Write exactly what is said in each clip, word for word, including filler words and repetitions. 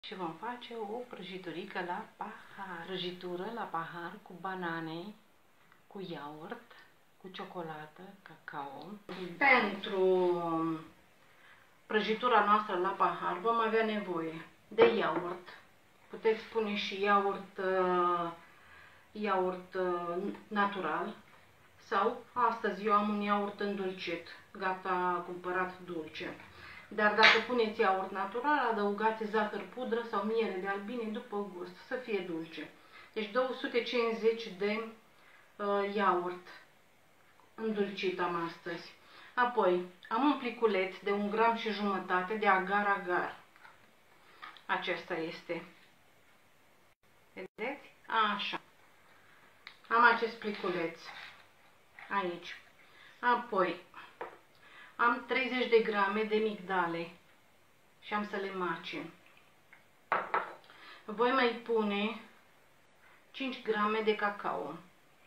Și vom face o prăjiturică la pahar, prăjitură la pahar cu banane, cu iaurt, cu ciocolată, cacao. Pentru prăjitura noastră la pahar vom avea nevoie de iaurt. Puteți pune și iaurt, iaurt natural sau astăzi eu am un iaurt îndulcit, gata cumpărat dulce. Dar dacă puneți iaurt natural, adăugați zahăr pudră sau miere de albine după gust, să fie dulce. Deci două sute cincizeci de uh, iaurt îndulcit am astăzi. Apoi am un pliculeț de un gram și jumătate de agar-agar. Acesta este. Vedeți? Așa. Am acest pliculeț aici. Apoi am treizeci de grame de migdale și am să le macin. Voi mai pune cinci grame de cacao,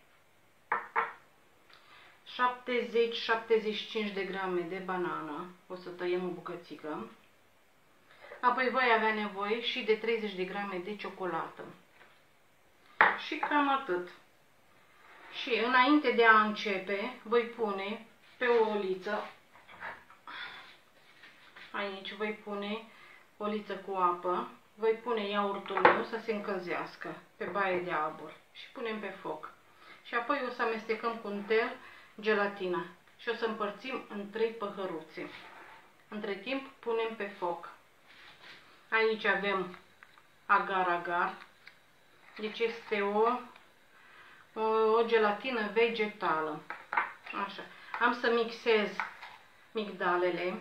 șaptezeci șaptezeci și cinci de grame de banană, o să tăiem o bucățică. Apoi voi avea nevoie și de treizeci de grame de ciocolată. Și cam atât. Și înainte de a începe, voi pune pe o oliță, aici voi pune o liță cu apă, voi pune iaurtul meu să se încălzească pe baie de abur și punem pe foc. Și apoi o să amestecăm cu un tel gelatina și o să împărțim în trei păhăruțe. Între timp punem pe foc. Aici avem agar-agar, deci este o, o, o gelatină vegetală. Așa. Am să mixez migdalele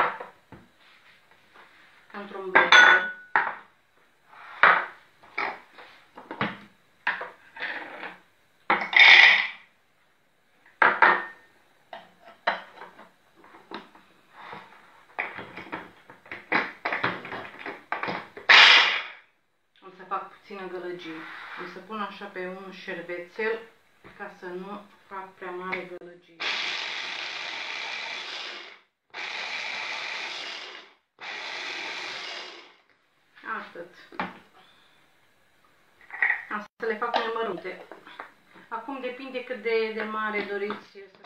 într-un blender. Am să fac puțină gălăgie. Am să pun așa pe un șervețel ca să nu fac prea mare gălăgie. Atât. Am să le fac mai mărunte. Acum depinde cât de, de mare doriți să fie.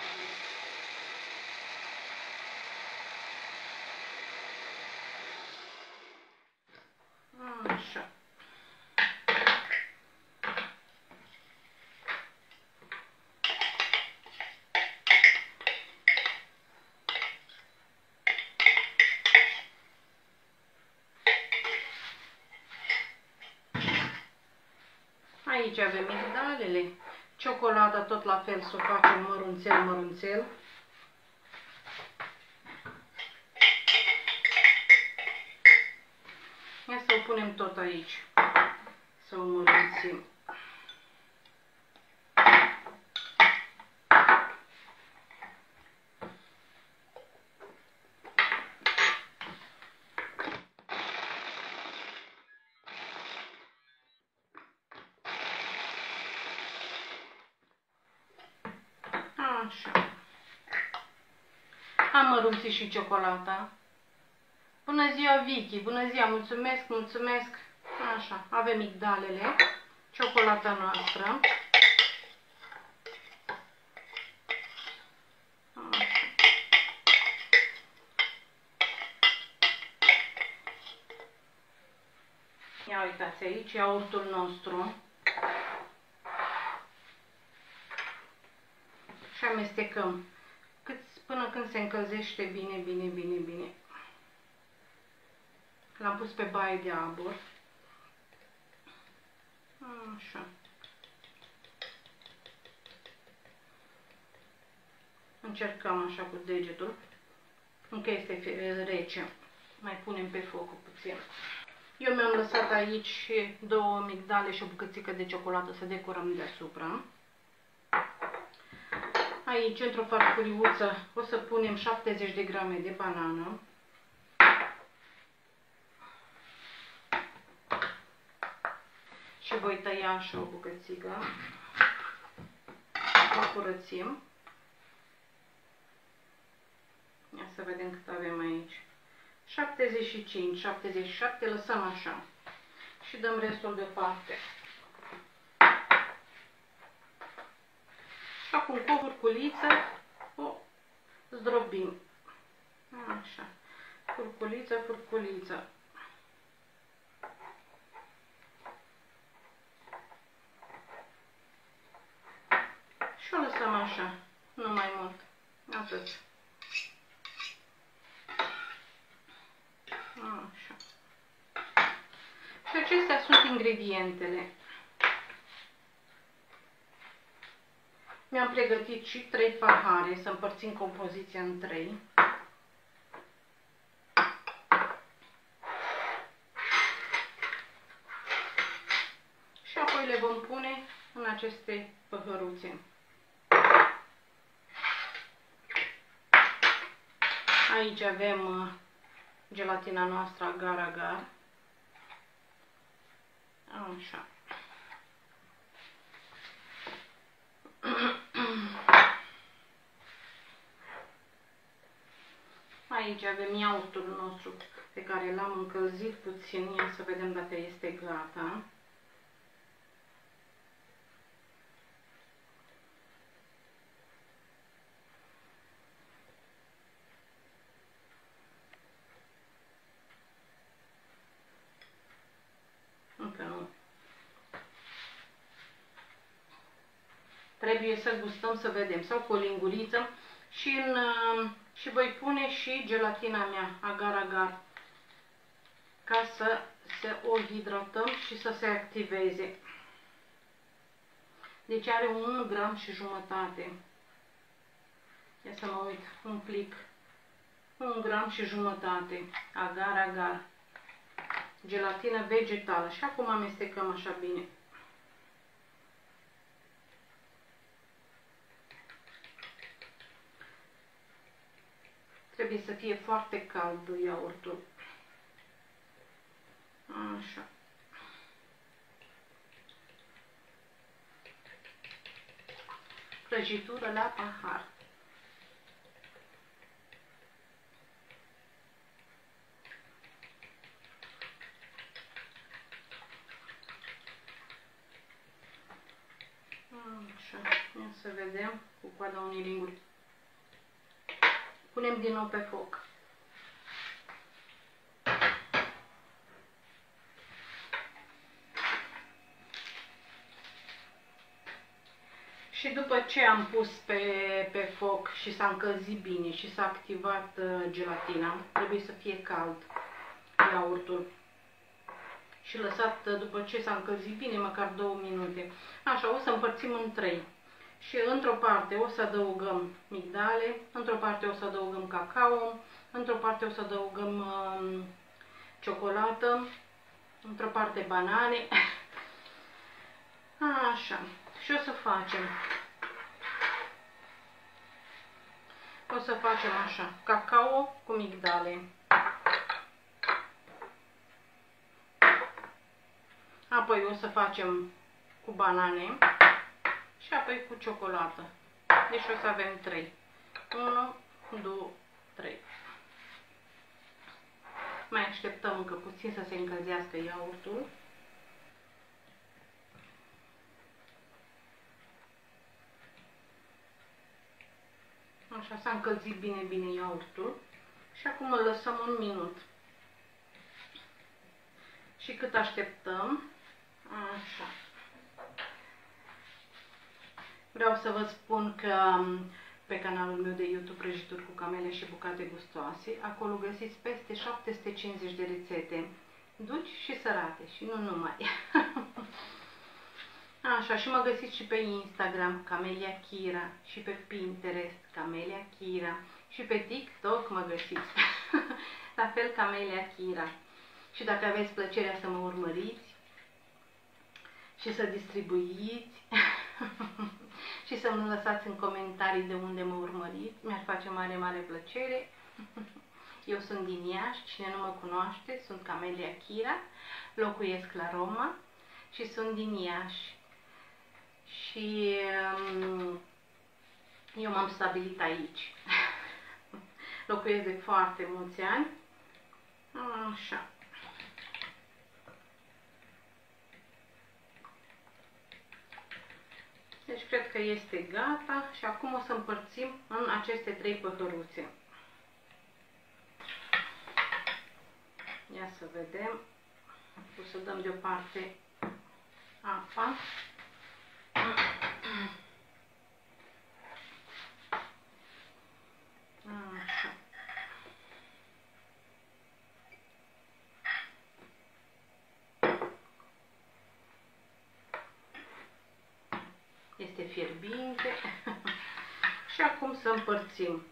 Așa. Aici avem migdalele, ciocolata tot la fel să o facem mărunțel, mărunțel. Ia să o punem tot aici, să o mărunțim. Așa. Am mărunțit și ciocolata. Bună ziua, Vicky! Bună ziua! Mulțumesc, mulțumesc! Așa, avem migdalele, ciocolata noastră. Așa. Ia uitați aici, iaurtul nostru. Și amestecăm cât, până când se încălzește bine, bine, bine, bine. L-am pus pe baie de abur. Așa. Încercăm așa cu degetul. Încă este rece. Mai punem pe foc puțin. Eu mi-am lăsat aici două migdale și o bucățică de ciocolată să decorăm deasupra. Aici, într-o farfuriuță, o să punem șaptezeci de grame de banană. Și voi tăia așa o bucățică. O curățim. Ia să vedem cât avem aici. șaptezeci și cinci, șaptezeci și șapte, lăsăm așa. și dăm restul deoparte. Și acum cu o furculiță o zdrobim. Așa. Furculiță, furculiță. Și o lăsăm așa, nu mai mult. Atât. Așa. Și acestea sunt ingredientele. Mi-am pregătit și trei pahare, să împărțim compoziția în trei. Și apoi le vom pune în aceste păhăruțe. Aici avem gelatina noastră agar-agar. Așa. Aici avem iaurtul nostru pe care l-am încălzit puțin. Ia să vedem dacă este gata. Încă nu. Trebuie să gustăm să vedem. Sau cu o linguriță. Și, în, și voi pune și gelatina mea, agar-agar, ca să se o hidratăm și să se activeze. Deci are un gram și jumătate. Ia să mă uit, un plic. Un gram și jumătate. Agar-agar. Gelatină vegetală. Și acum amestecăm așa bine. Trebuie să fie foarte cald iaurtul. Așa. Prăjitură la pahar. Așa. Ia să vedem cu coada unei linguri. Punem din nou pe foc. Și după ce am pus pe, pe foc și s-a încălzit bine și s-a activat uh, gelatina, trebuie să fie cald iaurtul. Și lăsat uh, după ce s-a încălzit bine, măcar două minute. Așa, o să împărțim în trei. Și într-o parte o să adăugăm migdale, într-o parte o să adăugăm cacao, într-o parte o să adăugăm uh, ciocolată, într-o parte banane. Așa. Și o să facem. O să facem așa, cacao cu migdale. Apoi o să facem cu banane. Și apoi cu ciocolată. Deci o să avem trei. unu, doi, trei. Mai așteptăm încă puțin să se încălzească iaurtul. Așa, s-a încălzit bine, bine iaurtul. Și acum îl lăsăm un minut. Și cât așteptăm, așa. Vreau să vă spun că pe canalul meu de YouTube Prăjituri cu Camelia și Bucate Gustoase, acolo găsiți peste șapte sute cincizeci de rețete dulci și sărate și nu numai. Așa, și mă găsiți și pe Instagram, Camelia Chira, și pe Pinterest, Camelia Chira, și pe TikTok mă găsiți, la fel Camelia Chira. Și dacă aveți plăcerea să mă urmăriți și să distribuiți și să-mi lăsați în comentarii de unde mă urmăriți, mi-ar face mare, mare plăcere. Eu sunt din Iași, cine nu mă cunoaște, sunt Camelia Chira, locuiesc la Roma și sunt din Iași. Și um, eu m-am stabilit aici. Locuiesc de foarte mulți ani. Așa. cred că este gata și acum o să împărțim în aceste trei păhăruțe. Ia să vedem. O să dăm deoparte apa. Așa. Este fierbinte. Și acum să împărțim.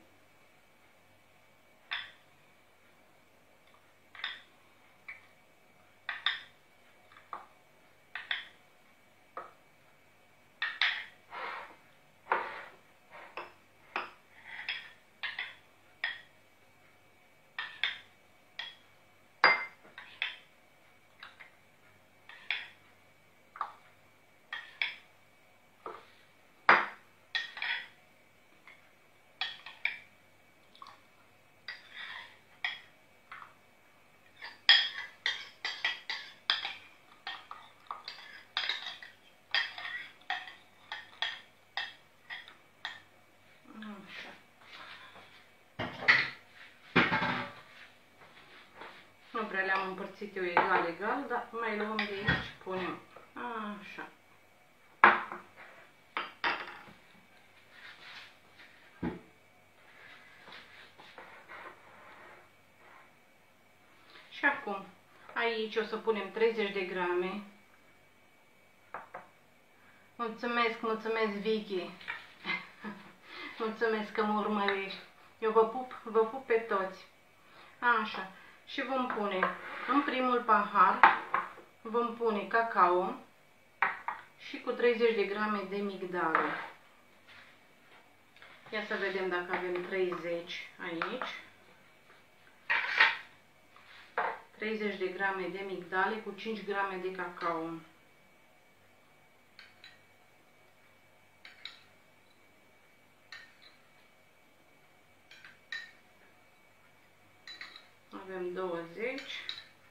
Nu prea le-am împărțit eu egal, egal, dar mai luăm de aici și punem. Așa. Și acum, aici o să punem treizeci de grame. Mulțumesc, mulțumesc, Vicky. Mulțumesc că mă urmărești. Eu vă pup, vă pup pe toți. Așa. Și vom pune în primul pahar, vom pune cacao și cu treizeci de grame de migdale. Ia să vedem dacă avem treizeci aici. treizeci de grame de migdale cu cinci grame de cacao. Avem douăzeci.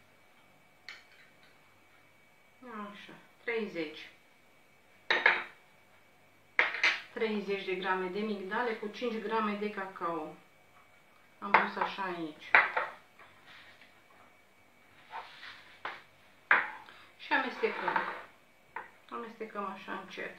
Așa, treizeci. treizeci de grame de migdale cu cinci grame de cacao. Am pus așa aici. Și amestecăm. Amestecăm așa încet.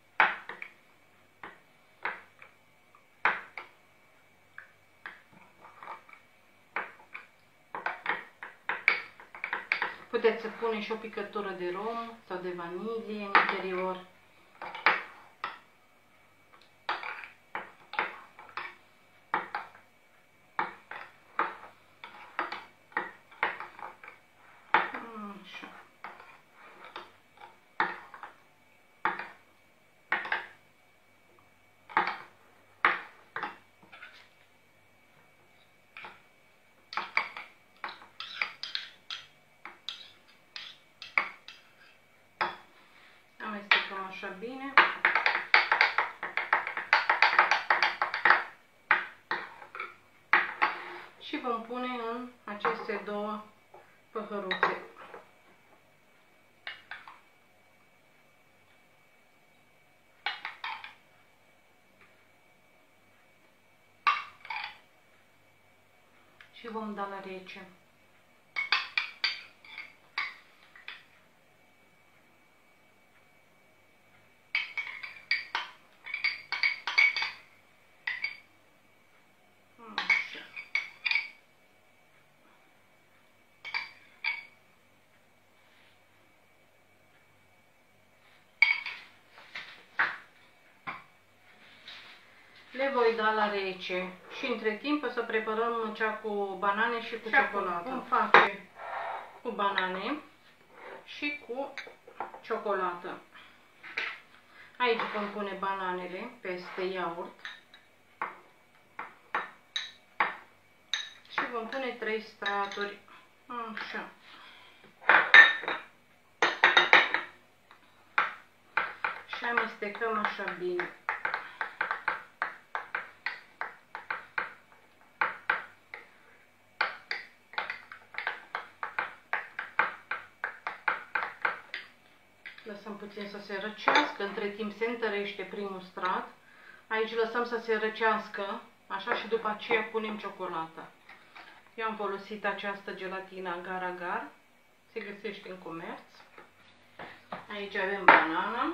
Puteți să puneți și o picătură de rom sau de vanilie în interior. Așa. Amestecăm așa bine. Și vom pune în aceste două păhăruțe. Și vom da la rece. Le voi da la rece și între timp o să preparăm cea cu banane și cu ciocolată. Vom face cu banane și cu ciocolată. Aici vom pune bananele peste iaurt și vom pune trei straturi. Așa. Și amestecăm așa bine. Lăsăm puțin să se răcească, între timp se întărește primul strat. Aici lăsăm să se răcească, așa, și după aceea punem ciocolata. Eu am folosit această gelatină agar-agar, se găsește în comerț. Aici avem banana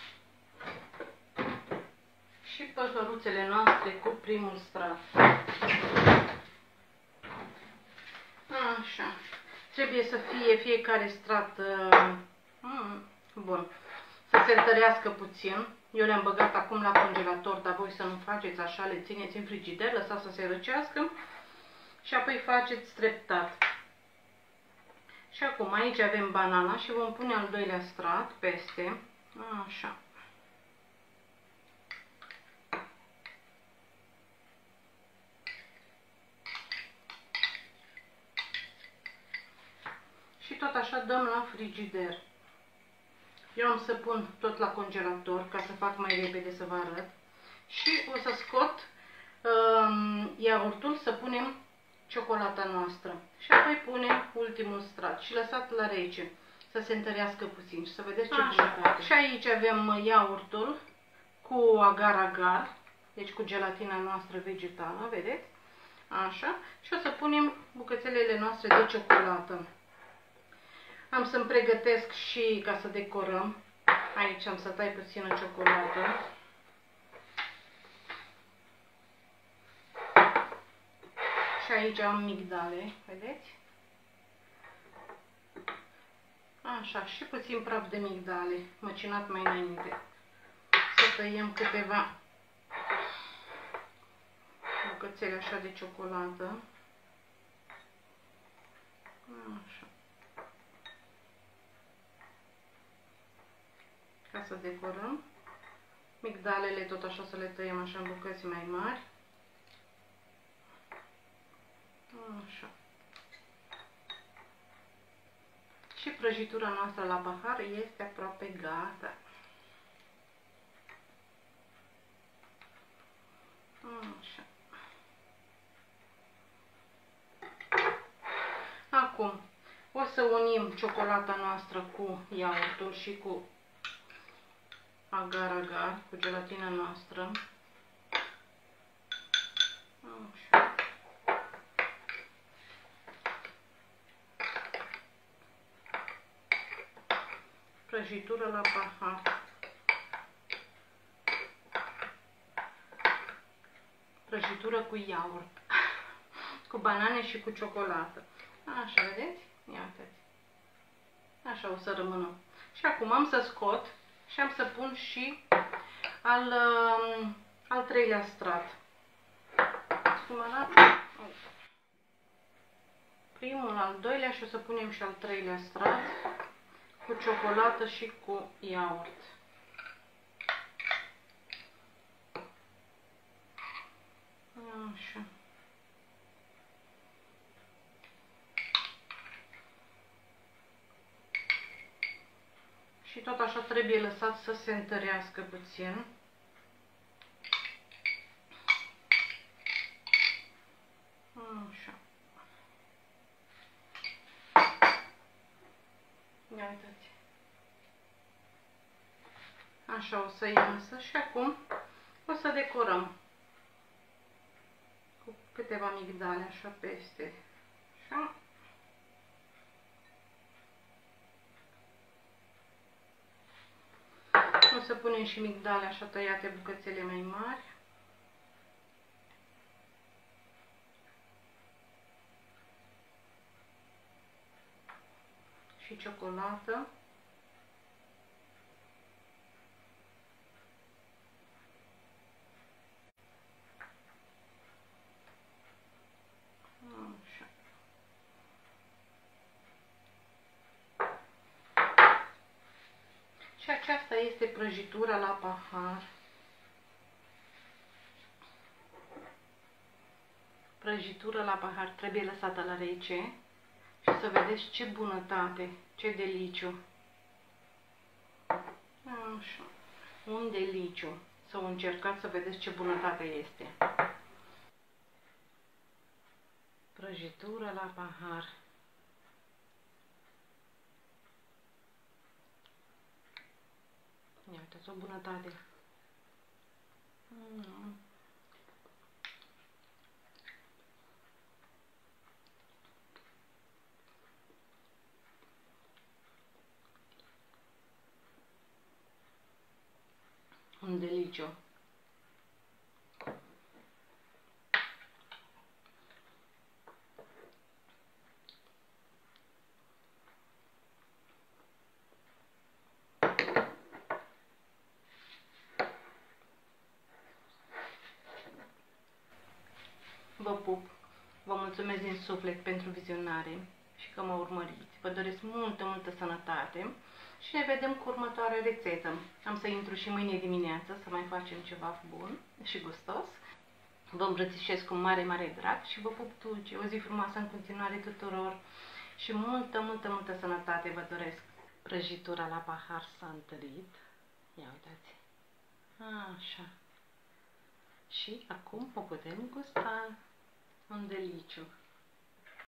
și păhăruțele noastre cu primul strat. Așa. Trebuie să fie fiecare strat uh, mm, bun. Să se întărească puțin. Eu le-am băgat acum la congelator, dar voi să nu faceți așa, le țineți în frigider, lăsați să se răcească și apoi faceți treptat. Și acum aici avem banana și vom pune al doilea strat peste. Așa. Și tot așa dăm la frigider. Eu am să pun tot la congelator ca să fac mai repede să vă arăt. Și o să scot um, iaurtul, să punem ciocolata noastră. Și apoi punem ultimul strat și lăsat la rece să se întărească puțin și să vedeți ce bunătate. Și aici avem iaurtul cu agar-agar, deci cu gelatina noastră vegetală, vedeți? Așa. Și o să punem bucățelele noastre de ciocolată. Am să-mi pregătesc și ca să decorăm. Aici am să tai puțină ciocolată. Și aici am migdale, vedeți? Așa, și puțin praf de migdale, măcinat mai înainte. Să tăiem câteva bucățele așa de ciocolată. Așa. Ca să decorăm. Migdalele tot așa să le tăiem așa în bucăți mai mari. Așa. Și prăjitura noastră la pahar este aproape gata. Așa. Acum o să unim ciocolata noastră cu iaurtul și cu agar-agar, cu gelatina noastră. Așa. Prăjitură la pahar. Prăjitură cu iaurt, cu banane și cu ciocolată. Așa, vedeți? Ia uitați. Așa o să rămână. Și acum am să scot și am să pun și al, al treilea strat. Cum arată? Primul, al doilea și o să punem și al treilea strat cu ciocolată și cu iaurt. Așa. Și tot așa trebuie lăsat să se întărească puțin. Așa. Ia uitați. Așa o să iasă și acum o să decorăm cu câteva migdale așa peste. Așa. O să punem și migdale așa tăiate bucățele mai mari. Și ciocolată. Așa. Și aceasta este prăjitura la pahar. Prăjitura la pahar trebuie lăsată la rece și să vedeți ce bunătate, ce deliciu. Așa. Un deliciu. Să o încercați să vedeți ce bunătate este. Prăjitură la pahar. uitați, o bunătate. Mm. Un deliciu. Vă pup, vă mulțumesc din suflet pentru vizionare și că mă urmăriți. Vă doresc multă, multă sănătate și ne vedem cu următoarea rețetă. Am să intru și mâine dimineață să mai facem ceva bun și gustos. Vă îmbrățișez cu mare, mare drag și vă pup dulce. O zi frumoasă în continuare tuturor și multă, multă, multă sănătate vă doresc. Prăjitura la pahar s-a întărit. Ia uitați. Așa. Și acum o putem gusta. Un deliciu.